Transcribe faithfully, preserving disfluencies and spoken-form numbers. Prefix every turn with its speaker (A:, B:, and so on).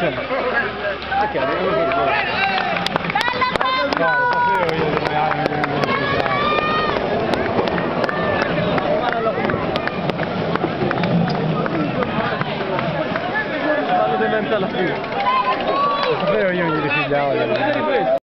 A: Perché? Perché? No, lo sapevo io dove hanno vanno davanti alla fine. Lo sapevo io mi rifigliavo.